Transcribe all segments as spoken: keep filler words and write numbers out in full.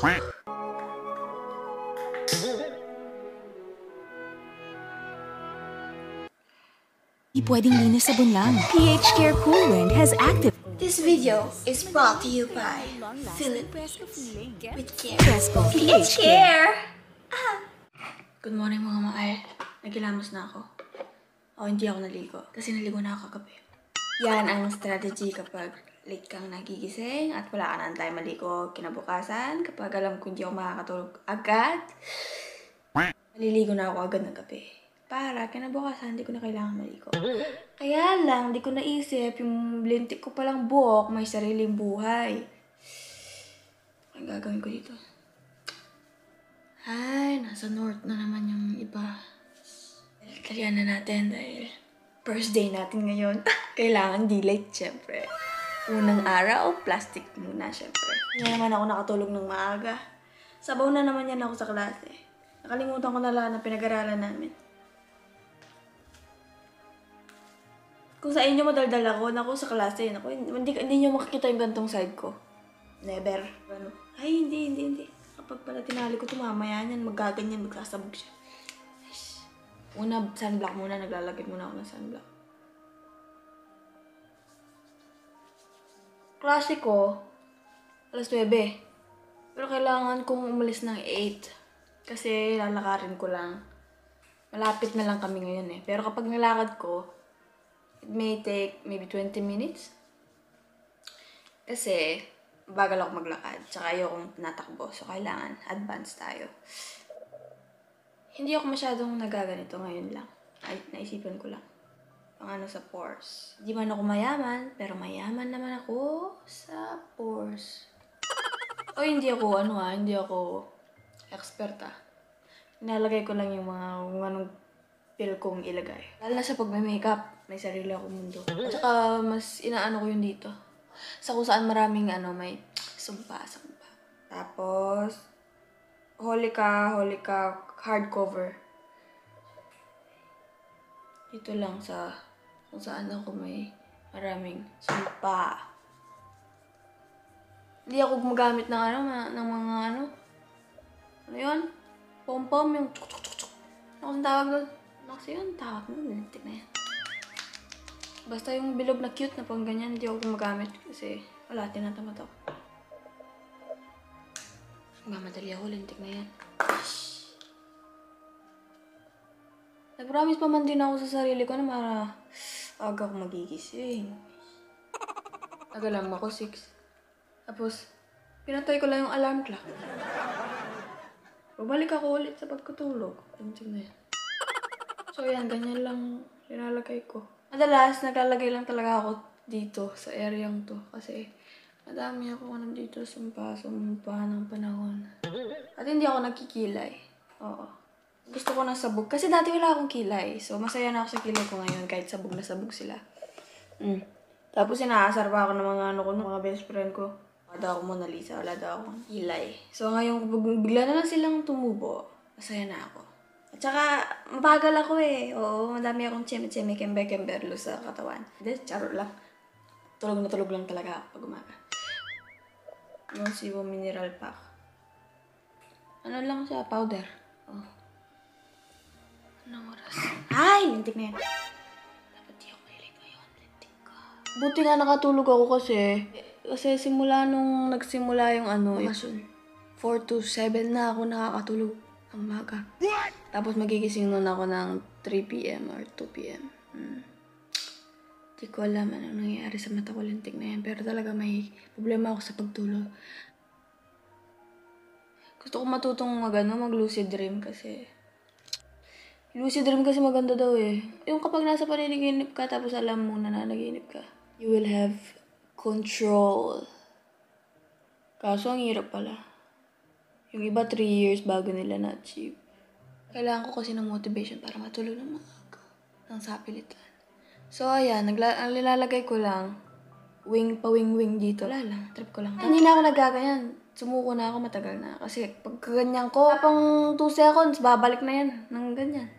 Di pwedeng linis sabon lang. pH Care Cool Wind has active. This video is brought to you by Philippines with care. Fresco pH Care! Good morning mga mahal. Nagilamos na ako. O hindi ako naligo kasi naligo na ako kagabi. Yan ang strategy kapag late kang nagigising at wala ka na antay maligo kinabukasan. Kapag alam ko hindi ako makakatulog agad, maliligo na ako agad ng gabi. Para kinabukasan, hindi ko na kailangan maligo. Kaya lang, hindi ko naisip, yung lintik ko palang buhok, may sariling buhay. Ang gagawin ko dito? Ay, nasa north na naman yung iba. Kalian na natin dahil first day natin ngayon. Kailangan delete, syempre. Unang araw, plastic muna, syempre. Hindi naman ako nakatulog ng maaga. Sabaw na naman yan ako sa klase. Nakalimutan ko na lang na pinag-aralan namin. Kung sa inyo madaldal ako, naku sa klase, naku, hindi, hindi nyo makikita yung gantong side ko. Never. Ano? Ay, hindi, hindi, hindi. Kapag pala tinali ko ito, mamaya yan, magaganyan, magsasabog siya. Una, sunblock muna. Naglalagay muna ako ng sunblock. Klase ko, alas nuwebe. Pero kailangan kong umalis ng eight. Kasi lalakarin ko lang. Malapit na lang kami ngayon eh. Pero kapag nilakad ko, it may take maybe twenty minutes. Kasi, bagal ako maglakad. Tsaka ayokong natakbo. So, kailangan advance tayo. Hindi ako masyadong nagaganito ngayon lang. Ay, naisipan ko lang. Pang ano sa pores. Di man ako mayaman, pero mayaman naman ako sa pores. O, hindi ako, ano ha, hindi ako expert ah. Inalagay ko lang yung mga, kung anong pill kong ilagay. Lalo na sa pag-makeup, may sarili akong mundo. At saka, mas inaano ko yun dito. Sa kung saan maraming, ano, may sumpa, sumpa. Tapos, holi ka, holi ka, hardcover. Dito lang sa, kung saan ako may maraming sumpa. Hindi ako gumagamit ng, ano, ng mga, ano, ano yun? Pom-pom, yung tsuk tsuk tsuk tsuk. Ano kung tawag doon? Ano kasi yun? Tawag mo, lintik na yan. Basta yung bilog na cute na pang ganyan, hindi ako gumagamit kasi wala, tinatamad ako. Mamadali ako, lintik na yan. Nag-promise pa man din ako sa sarili ko na mara aga ako magigising. Nagalam ako, six. Tapos, pinatay ko lang yung alarm clock. Babalik ako ulit sa pagkatulog. Lintik na yan. So, yan, ganyan lang nilalagay ko. Madalas, naglalagay lang talaga ako dito, sa areang to. Kasi, madami ako nandito sumpa-sumpa ng panahon. At hindi ako nagkikilay. Oo. Gusto ko ng sabog. Kasi dati wala akong kilay. So, masaya na ako sa kilay ko ngayon kahit sabog na sabog sila. Mm. Tapos, sinaasar pa ako ng mga ano ko, ng mga best friend ko. Wala daw ako Mona Lisa, wala daw akong kilay. So, ngayon, bigla na lang silang tumubo. Masaya na ako. At saka, mabagal ako eh. Oo, madami akong tseme-tseme, kembe-kemberlo sa katawan. Hindi, charo lang. Tulog na tulog lang talaga ako pag umaga. Yung Sibo Mineral Pack. Ano lang siya, powder. Oh. Anong oras? Ay, lintik na yan. Dapat di ako mahilig ngayon, lintik ka. Buti nga nakatulog ako kasi. Kasi simula nung nagsimula yung ano, bakasyon. four to seven na ako nakakatulog. Ang maga. What? Tapos magigising nun ako ng three p m or two p m Hmm. Di ko alam ano nangyayari sa mata ko, lintik na yan. Pero talaga may problema ako sa pagtulog. Gusto ko matutong mag, ano, mag lucid dream kasi lucid dream kasi maganda daw eh. Yung kapag nasa paniniginip ka tapos alam mo na nanaginip ka, you will have control. Kaso ang hirap pala. Yung iba, three years bago nila na-achieve. Kailangan ko kasi ng motivation para matulog ng maaga. Ng sapilitan. So, ayan. Nagla- ang nilalagay ko lang, wing pa wing-wing dito. Wala lang. Trip ko lang. Hindi na ako nagaganyan. Sumuko na ako, matagal na. Kasi pag ganyan ko, pang two seconds, babalik na yan. Nang ganyan.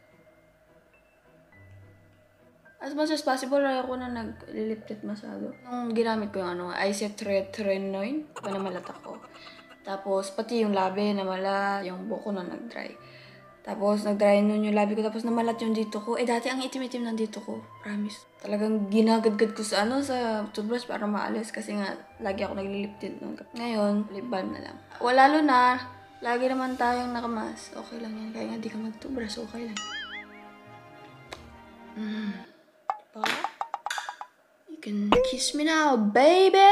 As much as possible, ayoko na naglilipit masyado. Nung ginamit ko yung ano, Isotretinoin, pa na malatak ko. Tapos, pati yung labi namala, yung buko na nag-dry. Tapos, nag-dry nun yung labi ko. Tapos, namalat yung dito ko. Eh, dati ang itim-itim ng dito ko. Promise. Talagang ginagadgad ko sa ano, sa toothbrush para maalis. Kasi nga, lagi ako naglilip tint nun. Ngayon, lip balm na lang. O, lalo na, lagi naman tayong nakamas. Okay lang yan. Kaya nga, di ka mag-toothbrush. Okay lang. Mm. Diba? You can kiss me now, baby!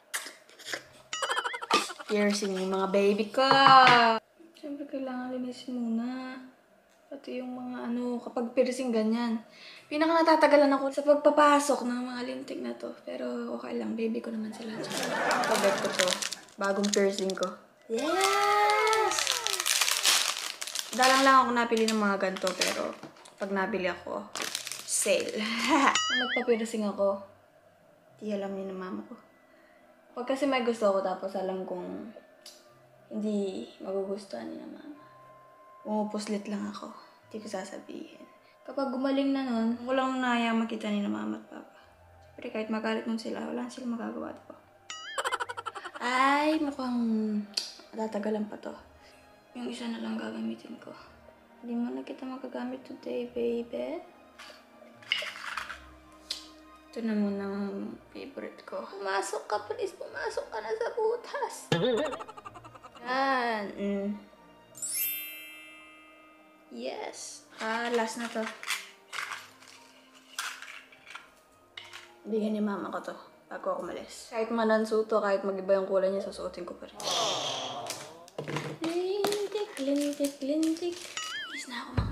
Piercing yung mga baby ko. Siyempre, kailangan linisin muna. Pati yung mga ano, kapag piercing ganyan. Pinaka natatagalan ako sa pagpapasok ng mga lintik na to. Pero okay lang, baby ko naman sila. Pabet ko to. Bagong piercing ko. Yes! Dalang lang ako napili ng mga ganito, pero pag nabili ako, sale. Nung magpa-piercing ako, di alam ni ng mama ko. Pag kasi may gusto ko, tapos alam kong hindi magugustuhan ni ng mama. Pumupuslit lang ako. Hindi ko sasabihin. Kapag gumaling na nun, walang naya makita ni ng mama at papa. Siyempre, kahit magalit nun sila, wala sila magagawa ko. Ay, mukhang matatagalan pa to. Yung isa na lang gagamitin ko. Hindi mo na kita magagamit today, baby. Ito na muna ang favorite ko. Pumasok ka, please. Pumasok ka na sa butas. Yan. Mm. Yes. Ah, last na to. Bigyan ni mama ko to bago ako umalis. Kahit manansuto, kahit mag-iba yung kulay niya, susuotin ko pa rin. Lintik, lintik, lintik. Please na ako, mama.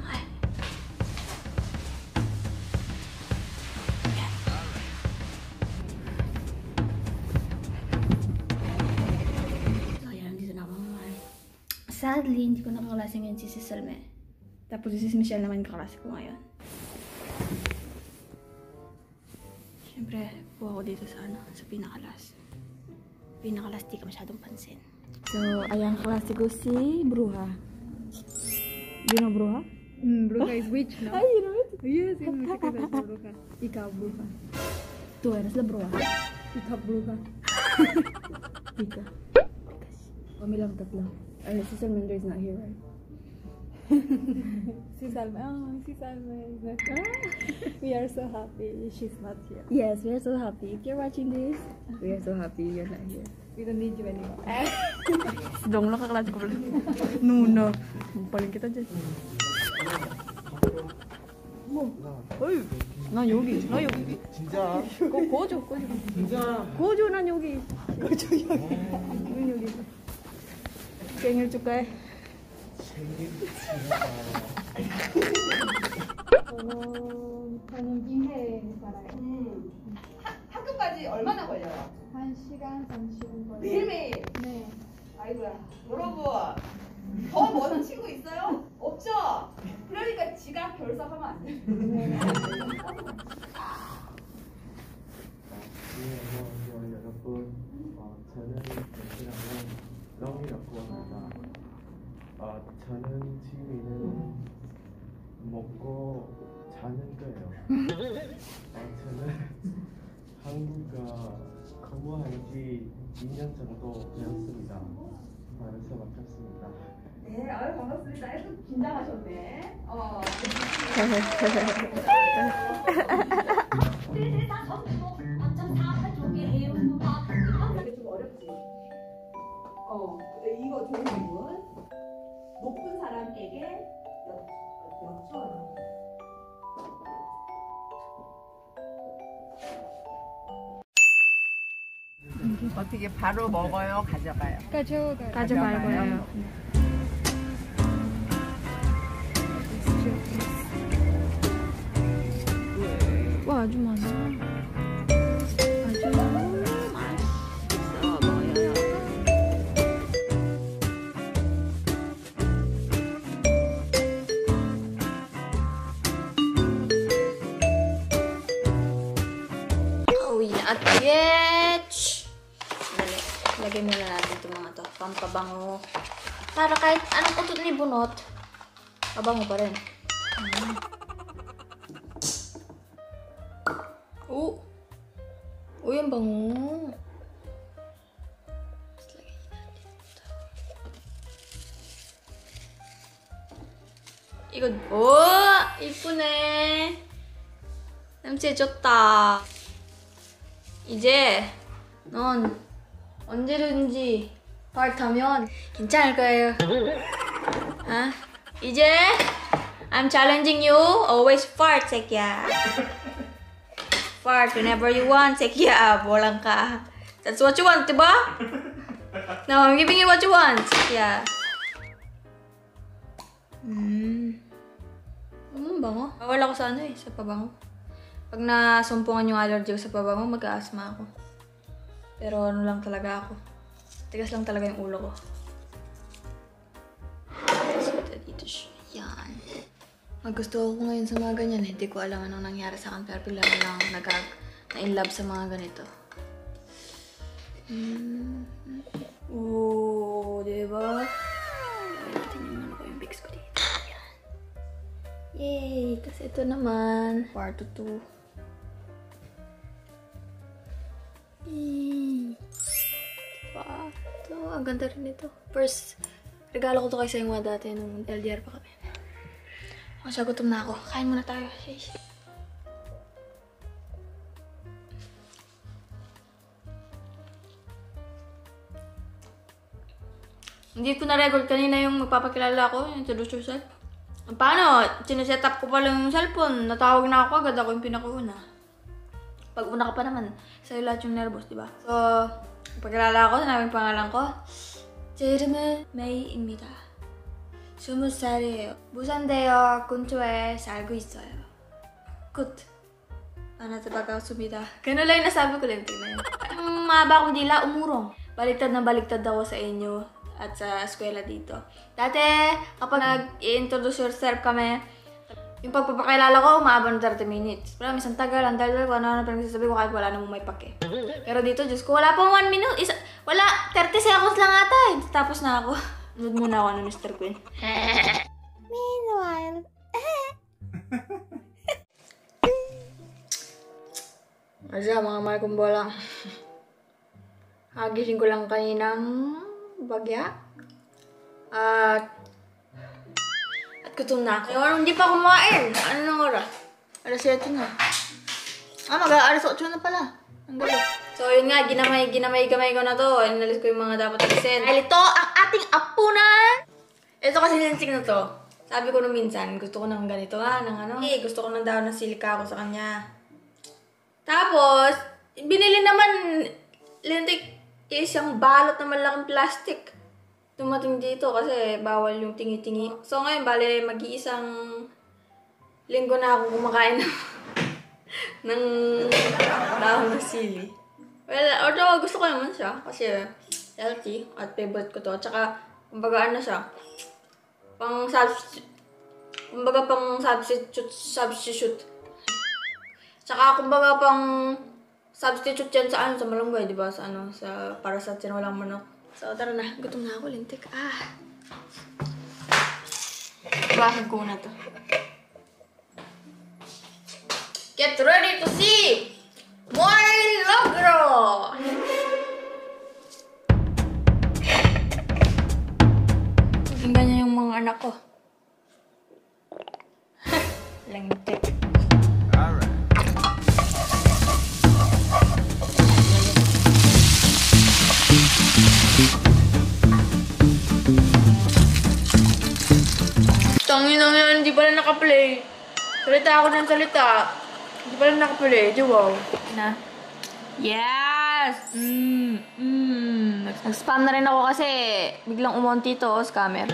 Sadly, hindi ko nakaklase ngayon si Salme. Tapos si Michelle naman kaklase ko ngayon. Siyempre, buha ko dito sa ano, sa pinakalas. Pinakalas, di ka masyadong pansin. So, ayan, kaklase ko si Bruja. Do you know Bruja? Mm, Bruja is witch, no? Ay, you know it? Yes, in música es Bruja. Ikaw, Bruja. Tú eres la Bruja. Ikaw, Bruja. Ika. Kami lang tatlo. Ay, si Salmander is not here, right? Si Salma, oh, si Salma is not here. We are so happy she's not here. Yes, we are so happy. If you're watching this, we are so happy you're not here. We don't need you anymore. Si Dong lang kaklase ko pala. Nuna. Paling kita dyan. 어이, 난 여기, 나 여기. 진짜? 거, 거줘, 거줘. 진짜? 거줘, 난 여기. 거줘, 여기. 왜 여기? 생일 축하해. 생일 축하해. 저는, 저는 김해에 살아요. 음. 하, 학교까지 얼마나 걸려요? 한 시간, 삼 시간 걸려요. 매일매일? 네. 아이고야. 여러분, 더 먼 친구 있어요? 없죠? 그러니까 지각 결석하면 안 돼. 네, 안녕하세요 여러분. 어, 저는 벤츠라고 렁이라고 합니다. 어, 저는 취미는 먹고 자는 거예요. 어, 저는 한국어 근무한 지 이 년 정도 되었습니다. 그래서 맡았습니다. 네, 아유 반갑습니다. 아유 긴장하셨네. 어. 이게 좀 어렵지. 어, 이거 좋은 질문. 높은 사람에게 여, 여쭤요. 어떻게 바로 먹어요? 가져가요? 가져가요. 가져갈 거예요. 와, 아주 많아. 아주 맛있어 보여요. Uwi na at bitch! Dali, lagay muna natin itong mga to. Pampabango. Para kahit anong utot ni bunot, mabango pa rin. Mm. Oh! Uy, ang bango! Tapos lagay natin ito. 이거 오 이쁘네. 냄새 좋다. 이제 넌 언제든지 파트하면 괜찮을 거예요. 아 이제 I'm challenging you. Always fart, 새끼야. Fart whenever you want, 새끼야. 보랑 ka. That's what you want, diba? No, I'm giving you what you want, 새끼야. Hmm. Hmm, bango. Bawal ako sa ano eh, sa pabango. Pag nasumpungan yung allergy ko sa pabango, mag-asthma ako. Pero ano lang talaga ako. Tigas lang talaga yung ulo ko. Dito siya. Yan. Magusto ako ngayon sa mga ganyan. Hindi ko alam anong nangyari sa akin. Pero pila na lang nag- na-in-love sa mga ganito. Mm. Oo, diba? Tingnan ko yung bigs ko dito. Yan. Yay! Tapos ito naman. Part two. Yay! Diba? Ito, ang ganda rin ito. First, regalo ko to kay Sengwa dati nung L D R pa kami. O siya, gutom na ako. Kain muna tayo. Yay! Hindi ko na-record kanina yung magpapakilala ko, yung introduce yourself. Paano? Sineset up ko pa lang yung cellphone. Natawag na ako agad, ako yung pinakauna. Pag una ka pa naman, sa'yo lahat yung nervous, diba? So, pagkilala ko, sinabi yung pangalan ko. 제 이름은 메이입니다. 스무 살이에요. 부산대역 근처에 살고 있어요. 굿. Manata 반갑습니다. Ganun lang yung nasabi ko lang. Tingnan yun. Ang mahaba akong dila, umurong. Baliktad na baliktad ako sa inyo at sa eskwela dito. Dati, kapag nag-i-introduce yourself kami, yung pagpapakilala ko, umaabot ng thirty minutes. Pero minsan tagal, ang dahil ko ano-ano pa nagsasabi ko kahit wala namang may pake. Pero dito, Diyos ko, wala pang one minute. Isa, wala, thirty seconds lang ata eh. Tapos na ako. Nanood muna ako ng Mister Queen. Meanwhile, Asya, mga mahal kong bola. Hagising ko lang kaninang bagya. At at gutom na ako. Ngayon, hindi pa kumain. Ano nang oras? alas siyete na. Ah, mag-aalas otso na pala. Ang galing. So, yun nga, ginamay, ginamay-gamay ko na to. Inalis ko yung mga dapat i-send. Dahil ito, ang ating apunan! Ito kasi linsing na to. Sabi ko nung minsan, gusto ko ng ganito ah, ng ano. Eh, gusto ko ng daw ng silika ako sa kanya. Tapos, binili naman, lintik, isang balot na malaking plastic. Dumating dito kasi bawal yung tingi-tingi. So ngayon, bale, mag-iisang linggo na ako kumakain ng, ng dahon ng sili. Well, although gusto ko naman siya kasi healthy at favorite ko to. Tsaka, kumbaga ano siya, pang substitute, kumbaga pang substitute, substitute. Tsaka, kumbaga pang substitute yan sa ano, sa malunggay, di ba? Sa ano, sa, para sa tinolang manok. So, tara na. Gutom na ako, lintik. Ah! Bakit ko na to? Get ready to see my logro! Tingnan niya yung mga anak ko. Lintik. Tangin na yan, hindi pala nakaplay. Salita ako ng salita. Hindi pala nakaplay, di wow. Na? Yes! Mmm, mmm. Nag-spam na rin ako kasi biglang umonti to, scammer.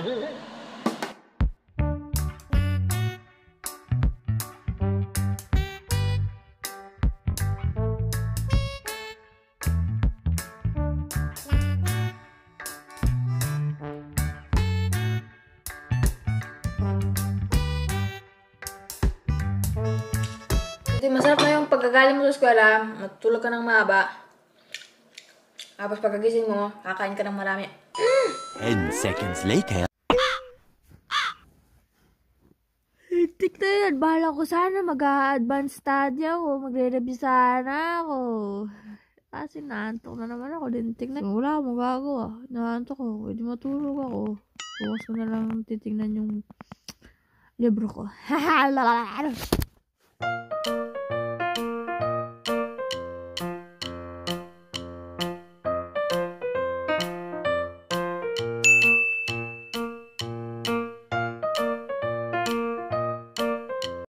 Masarap na yung pagkagaling mo sa eskwela, matulog ka ng mahaba. Tapos pagkagising mo, kakain ka ng marami. ten seconds later. Higtik na yan. Bahala ko sana mag-a-advance study ako. Magre-review sana ako. Kasi naantok na naman ako. Lintik na. Wala akong magagawa. Naantok ako. Pwede matulog ako. Bukas ko na lang titignan yung libro ko.